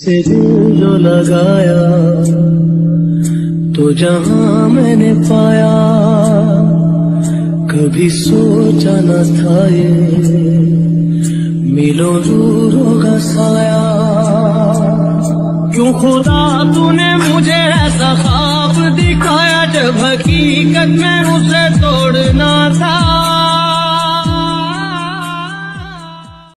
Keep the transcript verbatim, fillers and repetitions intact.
से दिल जो लगाया तो जहां मैंने पाया, कभी सोचा न था ये मिलो दूर होगा साया। क्यों खुदा तूने मुझे ऐसा ख्वाब दिखाया, जब हकीकत में उसे तोड़ना था।